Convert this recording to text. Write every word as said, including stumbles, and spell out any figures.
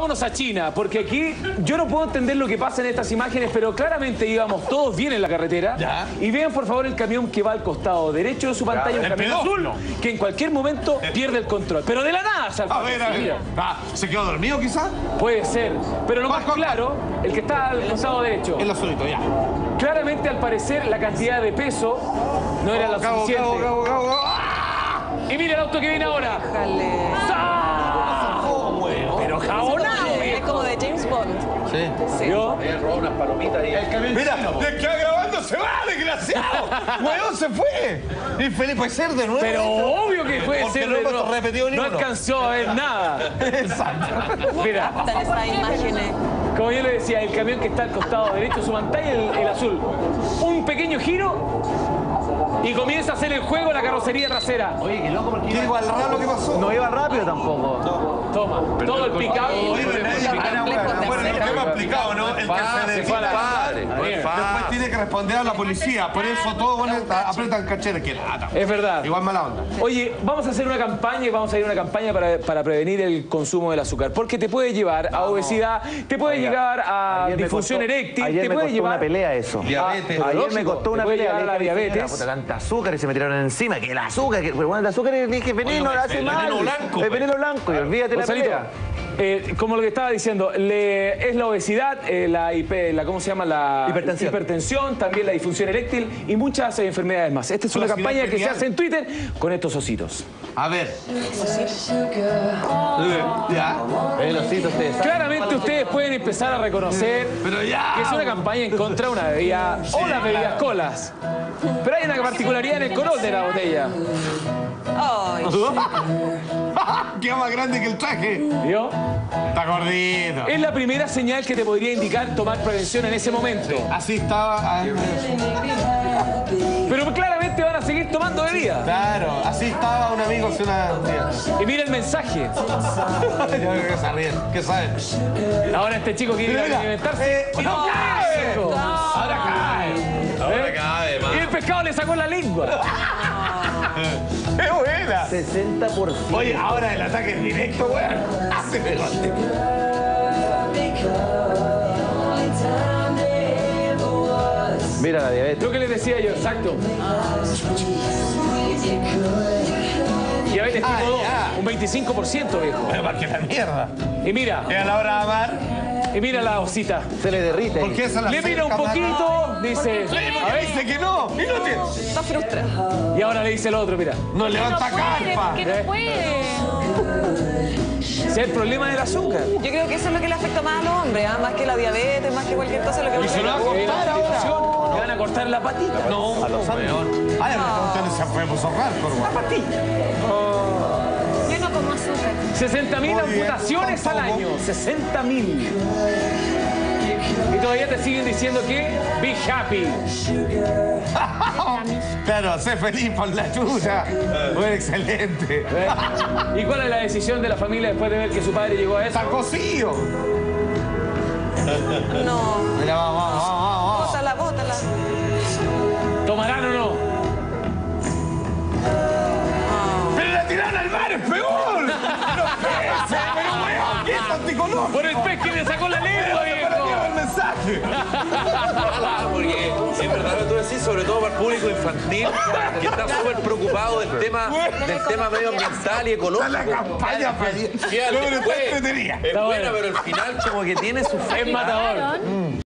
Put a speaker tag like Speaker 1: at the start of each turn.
Speaker 1: vámonos a China, porque aquí yo no puedo entender lo que pasa en estas imágenes, pero claramente íbamos todos bien en la carretera.
Speaker 2: Ya.
Speaker 1: Y vean, por favor, el camión que va al costado derecho de su pantalla, un camión azul, que en cualquier momento pierde el control. Pero de la nada, salta.
Speaker 2: A ver, a ver. Ah, ¿se quedó dormido quizás?
Speaker 1: Puede ser. Pero lo
Speaker 2: Va,
Speaker 1: más
Speaker 2: va,
Speaker 1: claro, el que está al costado derecho.
Speaker 2: El azulito, ya.
Speaker 1: Claramente, al parecer, la cantidad de peso no era la
Speaker 2: Cabo,
Speaker 1: suficiente.
Speaker 2: cabo, cabo, cabo, cabo. ¡Ah!
Speaker 1: Y mira el auto que viene ahora.
Speaker 3: Déjale.
Speaker 1: ¡Sa! Pero jabonado.
Speaker 3: Es como de James Bond.
Speaker 2: Sí.
Speaker 3: Sí.
Speaker 1: ¿Vio?
Speaker 2: Mira, le queda grabando, se va, desgraciado. Weón, se fue. Infeliz, puede ser de nuevo.
Speaker 1: Pero obvio que puede
Speaker 2: Porque
Speaker 1: ser
Speaker 2: no
Speaker 1: de
Speaker 2: hemos
Speaker 1: nuevo.
Speaker 2: repetido ni
Speaker 1: No
Speaker 2: uno.
Speaker 1: alcanzó a ver nada.
Speaker 2: Exacto.
Speaker 1: Mira,
Speaker 3: Están esas imágenes.
Speaker 1: como yo le decía, el camión que está al costado derecho de su pantalla, el, el azul. Un pequeño giro y comienza a hacer el juego la carrocería trasera.
Speaker 4: Oye, qué loco porque
Speaker 2: ¿Qué
Speaker 4: iba...
Speaker 2: igual raro lo que pasó?
Speaker 4: no iba rápido tampoco.
Speaker 1: Toma, todo el pick-up.
Speaker 2: Oye, pero nadie-
Speaker 3: Complejo
Speaker 2: bueno,
Speaker 3: tercero.
Speaker 2: lo que me ha explicado, ¿no? El que se
Speaker 1: Se
Speaker 2: dedica
Speaker 1: fue a la
Speaker 2: padre.
Speaker 1: madre.
Speaker 2: Después tiene que responder a la policía. Por eso todos bueno, apretan cachera. Qué lata.
Speaker 1: Es verdad.
Speaker 2: Igual mala onda.
Speaker 1: Oye, vamos a hacer una campaña y vamos a ir a una campaña para, para prevenir el consumo del azúcar. Porque te puede llevar a obesidad, te puede
Speaker 4: Oiga,
Speaker 1: llegar a
Speaker 4: ayer me
Speaker 1: disfunción
Speaker 4: costó-
Speaker 1: eréctil,
Speaker 4: Ayer
Speaker 1: te
Speaker 4: me
Speaker 1: puede
Speaker 4: costó
Speaker 1: llevar
Speaker 4: una pelea eso.
Speaker 2: Diabetes.
Speaker 1: Ah,
Speaker 4: Ayer
Speaker 1: lógico,
Speaker 4: me costó una
Speaker 1: te puede
Speaker 4: pelea.
Speaker 1: llevar a la
Speaker 4: le dije,
Speaker 1: diabetes.
Speaker 4: "Puta, tanta azúcar", y se me tiraron encima. Que el azúcar, que bueno, el azúcar, le dije, veneno,
Speaker 2: Oye,
Speaker 4: le hace
Speaker 2: el
Speaker 4: mal.
Speaker 2: veneno blanco,
Speaker 4: El
Speaker 2: pues.
Speaker 4: veneno blanco, y olvídate la
Speaker 1: Gonzalito,
Speaker 4: pelea.
Speaker 1: eh, como lo que estaba diciendo, le- es la obesidad, eh, la, hiper- la, ¿cómo se llama? La
Speaker 4: Hipertensión.
Speaker 1: hipertensión, también la disfunción eréctil y muchas eh, enfermedades más. Esta es una
Speaker 2: Flacidez
Speaker 1: campaña que se
Speaker 2: genial.
Speaker 1: hace en Twitter con estos ositos.
Speaker 2: A ver. Ya.
Speaker 4: El osito, ustedes saben.
Speaker 1: Claramente ustedes pueden empezar a reconocer
Speaker 2: Pero ya.
Speaker 1: que es una campaña en contra de una bebida o las bebidas colas. Pero hay una particularidad en el color de la botella.
Speaker 3: Ay,
Speaker 2: Queda más grande que el traje.
Speaker 1: ¿Vio?
Speaker 2: Está gordito.
Speaker 1: Es la primera señal que te podría indicar tomar prevención en ese momento.
Speaker 2: Así estaba. ay,
Speaker 1: Pero claramente van a seguir tomando bebida.
Speaker 2: Claro, así estaba un amigo hace una.
Speaker 1: Y mira el mensaje.
Speaker 2: Yo creo que se ríen. ¿Qué saben?
Speaker 1: Ahora este chico quiere
Speaker 2: Mira,
Speaker 1: alimentarse.
Speaker 2: eh,
Speaker 1: ¡Y no
Speaker 2: no,
Speaker 1: cae!
Speaker 2: viejo.
Speaker 1: Ahora cae. Ahora cae, Y el pescado le sacó la lengua.
Speaker 2: ¡Qué buena!
Speaker 4: sesenta por ciento.
Speaker 2: Oye, ahora el ataque es directo, weón. Hace pegote.
Speaker 4: Mira la diabetes.
Speaker 1: Lo que les decía yo, exacto. Diabetes
Speaker 2: Ah,
Speaker 1: tipo dos,
Speaker 2: ya.
Speaker 1: un veinticinco por ciento, viejo.
Speaker 2: Bueno, para que la mierda.
Speaker 1: Y mira,
Speaker 2: Es a la hora de amar.
Speaker 1: y mira la osita.
Speaker 4: Se le derrite.
Speaker 2: ¿Por qué esa la
Speaker 1: Le mira un
Speaker 2: cerca,
Speaker 1: poquito, dice,
Speaker 2: mano?
Speaker 1: a ver,
Speaker 2: Dice que no. Y no tiene.
Speaker 3: está frustrada.
Speaker 1: y ahora le dice el otro, mira.
Speaker 2: No levanta carpa.
Speaker 5: que no puede.
Speaker 1: Ese es el problema del azúcar.
Speaker 3: Yo creo que eso es lo que le afecta más a los hombres, ¿ah? Más que la diabetes, más que cualquier cosa. Lo que
Speaker 2: Y se lo va a
Speaker 1: Eh,
Speaker 2: cortar
Speaker 1: la
Speaker 2: ahora.
Speaker 1: constitución, le van a cortar la patita.
Speaker 2: No, a los weón. Ay, me se fue puso hardcore, weón.
Speaker 5: Yo no como azúcar.
Speaker 1: sesenta mil
Speaker 2: Muy bien.
Speaker 1: amputaciones al año. sesenta mil. Y todavía te siguen diciendo que be happy.
Speaker 2: Claro, sé feliz por la chucha. Fue excelente.
Speaker 1: ¿Eh? ¿Y cuál es la decisión de la familia después de ver que su padre llegó a eso?
Speaker 2: Está cocido.
Speaker 3: No.
Speaker 2: Mira, vamos, vamos, vamos, vamos.
Speaker 3: Bótala, bótala.
Speaker 1: ¿Tomarán o no?
Speaker 2: ¡Pero la tiraron al mar, es peor! ¡No pese! ¡Pero weón! ¿Qué es anticolor?
Speaker 1: Por el pez que le sacó la lengua,
Speaker 2: Para
Speaker 1: viejo.
Speaker 2: llevar el mensaje.
Speaker 6: Porque es verdad lo que tú decís, sobre todo para el público infantil, que está súper preocupado del tema, del tema medioambiental y ecológico.
Speaker 2: Está la campaña,
Speaker 6: Fíjate,
Speaker 2: Fíjate,
Speaker 6: fue-
Speaker 2: entretenida.
Speaker 6: es buena, pero al final como que tiene su
Speaker 1: Es matador.
Speaker 5: Claro.